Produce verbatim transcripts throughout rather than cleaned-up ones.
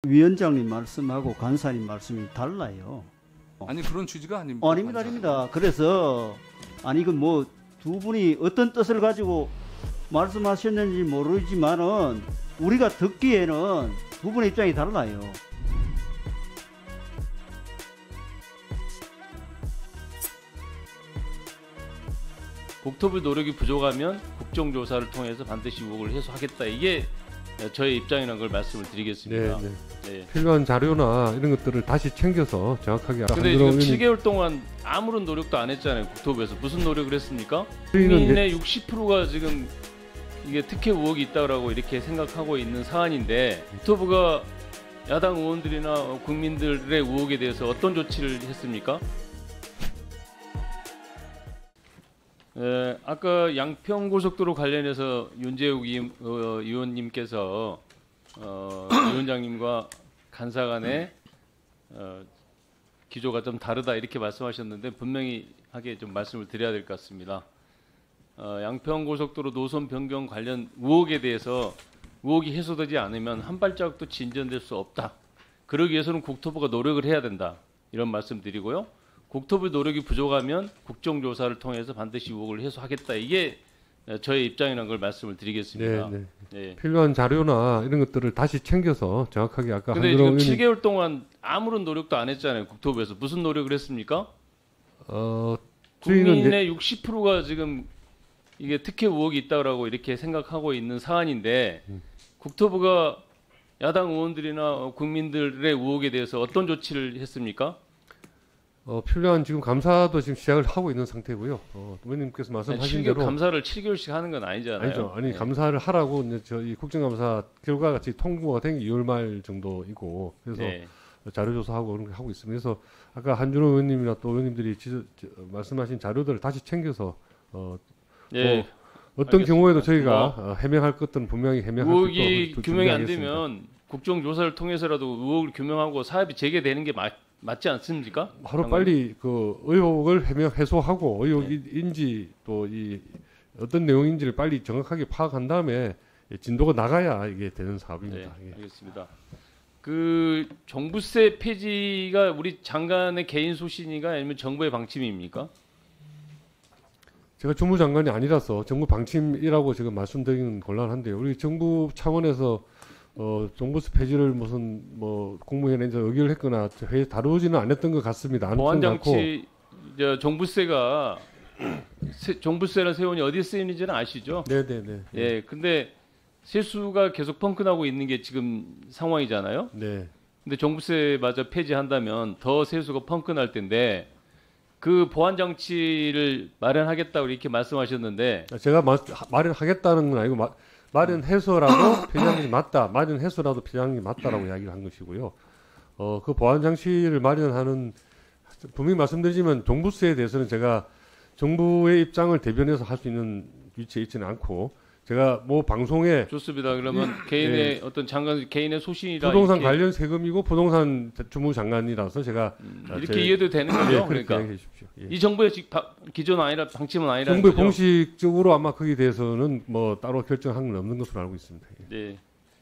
위원장님 말씀하고 간사님 말씀이 달라요. 아니 그런 취지가 아닙니다. 어, 아닙니다, 아닙니다. 그래서 아니 그 뭐 두 분이 어떤 뜻을 가지고 말씀하셨는지 모르지만은 우리가 듣기에는 두 분의 입장이 달라요. 국토부 노력이 부족하면 국정조사를 통해서 반드시 의혹을 해소하겠다. 이게 저의 입장이라는 걸 말씀을 드리겠습니다. 네, 네. 네. 필요한 자료나 이런 것들을 다시 챙겨서 정확하게. 근데 지금 칠 개월 동안 아무런 노력도 안 했잖아요. 국토부에서 무슨 노력을 했습니까? 국민의 육십 퍼센트가 지금 이게 특혜 의혹이 있다고 이렇게 생각하고 있는 사안인데 국토부가 야당 의원들이나 국민들의 의혹에 대해서 어떤 조치를 했습니까? 에, 아까 양평고속도로 관련해서 윤재욱 이, 어, 의원님께서 어, 위원장님과 간사 간의 어, 기조가 좀 다르다 이렇게 말씀하셨는데 분명히 하게 좀 말씀을 드려야 될 것 같습니다. 어, 양평고속도로 노선 변경 관련 의혹에 대해서 의혹이 해소되지 않으면 한 발자국도 진전될 수 없다. 그러기 위해서는 국토부가 노력을 해야 된다. 이런 말씀 드리고요. 국토부 노력이 부족하면 국정조사를 통해서 반드시 의혹을 해소하겠다. 이게 저의 입장이라는 걸 말씀을 드리겠습니다. 네, 네. 네. 필요한 자료나 이런 것들을 다시 챙겨서 정확하게 아까 근데 지금 칠 개월 동안 아무런 노력도 안 했잖아요. 국토부에서 무슨 노력을 했습니까? 어, 국민의 육십 퍼센트가 지금 이게 특혜 의혹이 있다고 이렇게 생각하고 있는 사안인데 음. 국토부가 야당 의원들이나 국민들의 의혹에 대해서 어떤 조치를 했습니까? 어, 필요한 지금 감사도 지금 시작을 하고 있는 상태고요. 어, 의원님께서 말씀하신 대로 감사를 칠 개월씩 하는 건 아니잖아요. 아니죠. 아니 네. 감사를 하라고 이제 저희 국정감사 결과가 같이 통보가 된 게 이월 말 정도이고 그래서 네. 자료 조사하고 그런 거 하고 있습니다. 그래서 아까 한준호 의원님이나 또 의원님들이 지, 지, 말씀하신 자료들을 다시 챙겨서 어, 네. 뭐 어떤 알겠습니다. 경우에도 저희가 뭐, 어, 해명할 것들은 분명히 해명할 의혹이 것도 규명이 안 되면 국정조사를 통해서라도 의혹을 규명하고 사업이 재개되는 게 맞, 맞지 않습니까? 하루 장관님? 빨리 그 의혹을 해명 해소하고 의혹인지 또 이 어떤 내용인지를 빨리 정확하게 파악한 다음에 진도가 나가야 이게 되는 사업입니다. 네, 예. 알겠습니다. 그 종부세 폐지가 우리 장관의 개인 소신이가 아니면 정부의 방침입니까? 제가 정무장관이 아니라서 정부 방침이라고 지금 말씀드리는 곤란한데요. 우리 정부 차원에서 어, 종부세 폐지를 무슨 뭐 국무회의에서 의결을 했거나 회의 다루지는 않았던 것 같습니다. 보안장치 저 종부세가 세, 종부세라는 세원이 어디에 쓰이는지는 아시죠? 네네네. 예, 근데 세수가 계속 펑크나고 있는 게 지금 상황이잖아요. 네. 근데 종부세마저 폐지한다면 더 세수가 펑크날 텐데 그 보안 장치를 마련하겠다고 이렇게 말씀하셨는데 제가 마, 마련하겠다는 건 아니고 마, 마련해서라도 폐지하는 게 맞다. 마련해서라도 폐지하는 게 맞다라고 이야기를 한 것이고요. 어, 그 보안 장치를 마련하는 분명히 말씀드리지만 종부세에 대해서는 제가 정부의 입장을 대변해서 할 수 있는 위치에 있지는 않고 제가 뭐 방송에 좋습니다. 그러면 개인의 예. 어떤 장관 개인의 소신이라 부동산 이렇게, 관련 세금이고 부동산 주무장관이라서 제가 음, 아, 이렇게 제, 이해도 되는 거죠. 예, 그러니까 이야기해 주십시오. 예. 이 정부의 지, 바, 기존 아니라 방침은 아니라는 정부의 거죠. 공식적으로 아마 거기에 대해서는 뭐 따로 결정한 건 없는 것으로 알고 있습니다. 예. 네.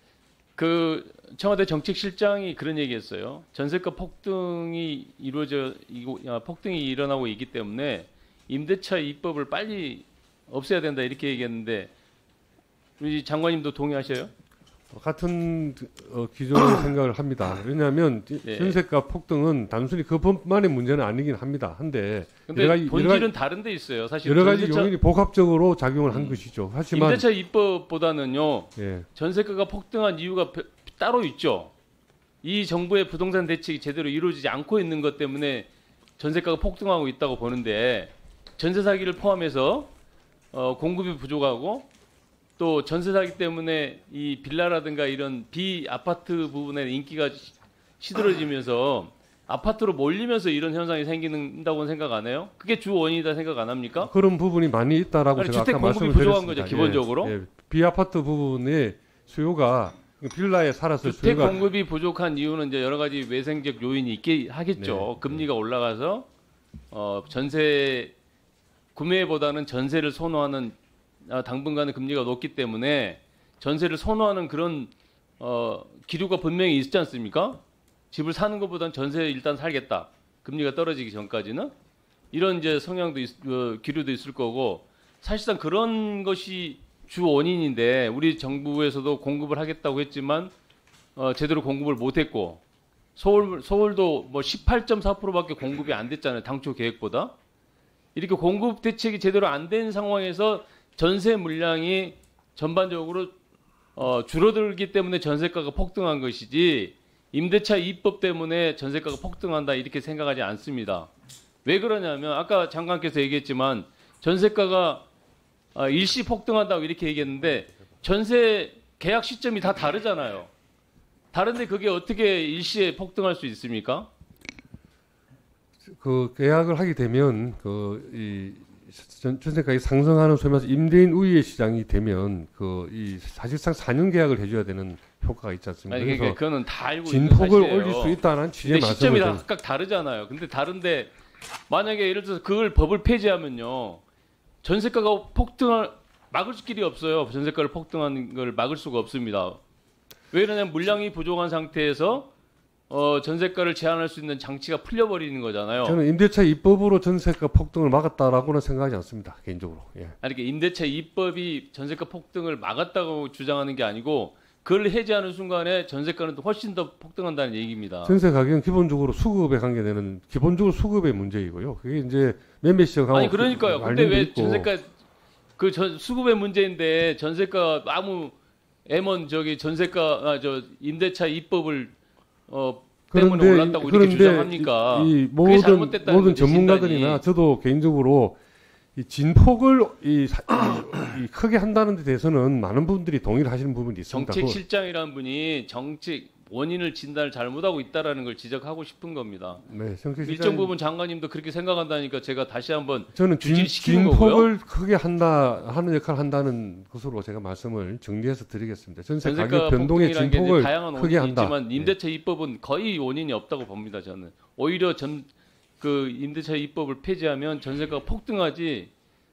그 청와대 정책실장이 그런 얘기했어요. 전세가 폭등이 이루어져 이고 야, 폭등이 일어나고 있기 때문에 임대차 입법을 빨리 없애야 된다 이렇게 얘기했는데 우리 장관님도 동의하셔요? 같은 어, 기존의 생각을 합니다. 왜냐하면 네. 전세가 폭등은 단순히 그것만의 문제는 아니긴 합니다. 한데 근데 여러 가지, 본질은 여러 가지, 다른 데 있어요. 사실 여러 가지 전세차, 요인이 복합적으로 작용을 한 음. 것이죠. 하지만 임대차 입법보다는요. 예. 전세가가 폭등한 이유가 배- 따로 있죠. 이 정부의 부동산 대책이 제대로 이루어지지 않고 있는 것 때문에 전세가가 폭등하고 있다고 보는데 전세 사기를 포함해서 어, 공급이 부족하고 또 전세 사기 때문에 이 빌라라든가 이런 비아파트 부분의 인기가 시- 시들어지면서 아파트로 몰리면서 이런 현상이 생긴다고 생각 안 해요? 그게 주 원인이다 생각 안 합니까? 그런 부분이 많이 있다라고 아니, 제가 주택 아까 공급이 말씀을 부족한 드렸습니다. 거죠, 기본적으로. 예, 예. 비아파트 부분의 수요가 빌라에 살았을 주택 수요가 공급이 부족한 이유는 이제 여러 가지 외생적 요인이 있게 하겠죠. 네. 금리가 올라가서 어, 전세 구매보다는 전세를 선호하는 아, 당분간은 금리가 높기 때문에 전세를 선호하는 그런 어, 기류가 분명히 있지 않습니까? 집을 사는 것보단 전세 일단 살겠다. 금리가 떨어지기 전까지는 이런 이제 성향도 있, 어, 기류도 있을 거고 사실상 그런 것이 주 원인인데 우리 정부에서도 공급을 하겠다고 했지만 어, 제대로 공급을 못했고 서울 서울도 뭐 십팔 점 사 퍼센트밖에 공급이 안 됐잖아요. 당초 계획보다. 이렇게 공급 대책이 제대로 안 된 상황에서 전세 물량이 전반적으로 어, 줄어들기 때문에 전세가가 폭등한 것이지 임대차 입법 때문에 전세가가 폭등한다 이렇게 생각하지 않습니다. 왜 그러냐면 아까 장관께서 얘기했지만 전세가가 어, 일시 폭등한다고 이렇게 얘기했는데 전세 계약 시점이 다 다르잖아요. 다른데 그게 어떻게 일시에 폭등할 수 있습니까? 그 계약을 하게 되면 그이 전세가가 상승하는 소위 말해서 임대인 우위의 시장이 되면 그 이 사실상 사 년 계약을 해줘야 되는 효과가 있지 않습니까? 아니, 그래서 그러니까 그거는 다 알고 있는 진폭을 사실이에요. 올릴 수 있다는 취지의 근데 시점이 말씀을 다 각각 다르잖아요. 근데 다른데 만약에 예를 들어서 그걸 법을 폐지하면요. 전세가가 폭등을 막을 길이 없어요. 전세가를 폭등하는 걸 막을 수가 없습니다. 왜 그러냐면 물량이 부족한 상태에서 어, 전세가를 제한할 수 있는 장치가 풀려버리는 거잖아요. 저는 임대차 입법으로 전세가 폭등을 막았다라고는 생각하지 않습니다. 개인적으로. 예. 아니, 그러니까 임대차 입법이 전세가 폭등을 막았다고 주장하는 게 아니고 그걸 해제하는 순간에 전세가는 또 훨씬 더 폭등한다는 얘기입니다. 전세 가격은 기본적으로 수급에 관계되는 기본적으로 수급의 문제이고요. 그게 이제 매매 시장하고 아니 그러니까요. 근데 왜 있고. 전세가 그 전, 수급의 문제인데 전세가 아무 엠원 저기 전세가 아, 저 임대차 입법을 어 때문에 그런데, 올랐다고 이렇게 그런데 주장합니까? 이, 이 그게 모든 잘못됐다는 모든 거지, 전문가들이나 진단이. 저도 개인적으로 이 진폭을 이, 사- 이, 이 크게 한다는 데 대해서는 많은 분들이 동의를 하시는 부분이 있습니다. 그거- 정책실장이라는 분이 정책 원인을 진단을 잘못하고 있다라는 걸 지적하고 싶은 겁니다. 네, 정책실장님, 일정 부분 장관님도 그렇게 생각한다니까 제가 다시 한번 저는 진, 부질시키는 진폭을 크게 한다 하는 역할을 한다는 것으로 제가 말씀을 정리해서 드리겠습니다. 전세 가격 전세가 변동의 폭등이라는 게 이제 진폭을 다양한 크게 원인이 한다. 있지만 네. 임대차 입법은 거의 원인이 없다고 봅니다. 저는 오히려 전 그 임대차 입법을 폐지하면 전세가가 폭등하지.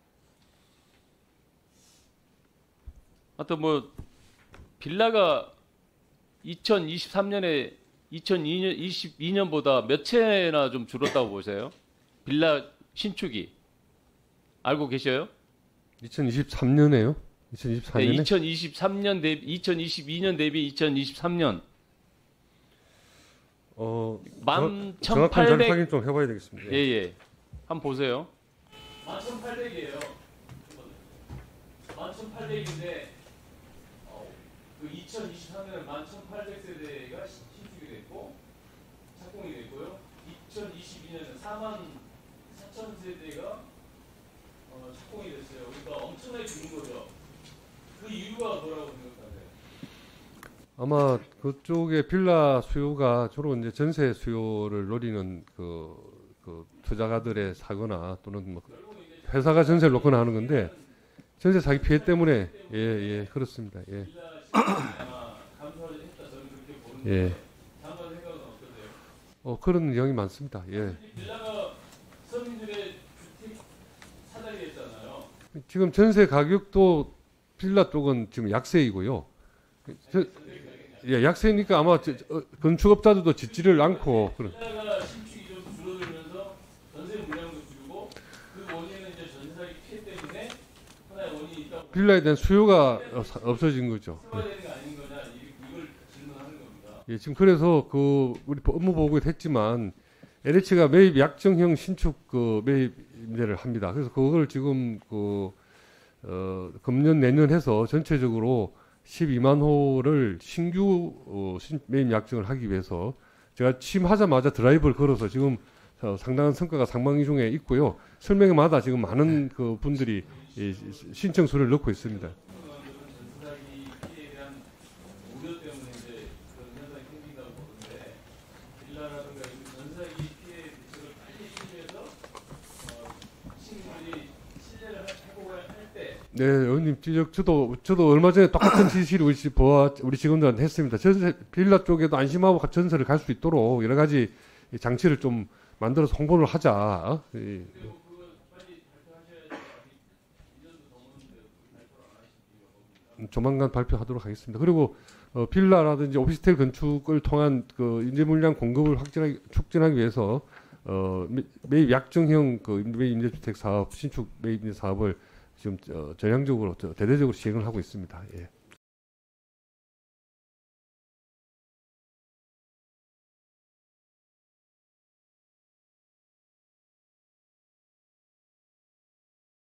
하여튼 뭐 빌라가 이천이십삼 년에 이천이 년 이십이 년보다 몇 채나 좀 줄었다고 보세요? 빌라 신축이 알고 계셔요? 이천이십삼 년에요? 이천이십사 네, 년에? 이천이십삼 년 대비 이천이십이 년 대비 이천이십삼 년 어, 만 정확한 자료 천팔백 확인 좀 해봐야 되겠습니다. 예. 예예 한번 보세요. 만 천팔백이에요. 만 천팔백인데 어, 그 이천이십삼 년에 만 천팔백 세대가 시- 신축이 됐고 착공이 됐고요. 이천이십이 년에 사만 사천 세대가 어, 착공이 됐어요. 그러니까 엄청나게 줄은 거죠. 그 이유가 뭐라고 생각하세요? 아마 그쪽에 빌라 수요가 주로 이제 전세 수요를 노리는 그, 그 투자가들의 사거나 또는 뭐 회사가 전세를 놓거나 하는 건데 전세 사기 피해 때문에 예, 예, 그렇습니다. 예. 예. 어, 그런 내용이 많습니다. 예. 빌라가 서민들의 주택 사다리 했잖아요. 지금 전세 가격도 빌라 쪽은 지금 약세이고요. 저, 예, 약세니까 아마 저, 어, 건축업자들도 짓지를 않고 그런. 빌라가 신축이 좀 줄어들면서 전세 물량도 줄고 그 원인은 이제 전세 사기 피해 때문에 하나의 원인이 있다고 빌라에 대한 수요가 어, 사- 없어진 거죠. 예. 해봐야 되는 게 아닌 거냐 이- 이걸 질문하는 겁니다. 예, 지금 그래서 그 우리 업무 보고에 했지만 엘에이치가 매입 약정형 신축 그 매입 임대를 합니다. 그래서 그걸 지금 그 어, 금년 내년 해서 전체적으로 십이만 호를 신규 어, 신, 매입 약정을 하기 위해서 제가 취임하자마자 드라이브를 걸어서 지금 어, 상당한 성과가 상반기 중에 있고요. 설명회마다 지금 많은 그 분들이 예, 신청 서류를 넣고 있습니다. 전세 사기 피해에 대한 우려 때문에 이제 그런 현상이 생긴다고 보는데 빌라라든가 이런 전세 사기 피해 대책을 빨리 실시해서 어, 시민들이 신뢰를 해보고 할때 네, 의원님 지적 저도 저도 얼마 전에 똑같은 지시를 우리 집 보아 우리 직원들한테 했습니다. 전세 빌라 쪽에도 안심하고 전세를 갈 수 있도록 여러 가지 장치를 좀 만들어서 홍보를 하자. 어? 이, 조만간 발표하도록 하겠습니다. 그리고 어, 빌라라든지 오피스텔 건축을 통한 그 임대 물량 공급을 확진하기, 촉진하기 위해서 어, 매- 매입 약정형 그 매입 임대주택 사업, 신축 매입 임대 사업을 지금 어, 전향적으로 저, 대대적으로 시행을 하고 있습니다. 예.